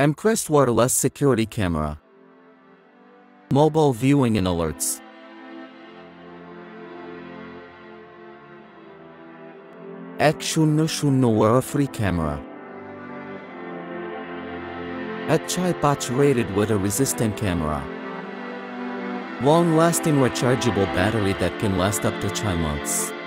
Amcrest wireless security camera. Mobile viewing and alerts. X00 error-free camera. At Chai Patch rated with a resistant camera. Long-lasting rechargeable battery that can last up to 5 months.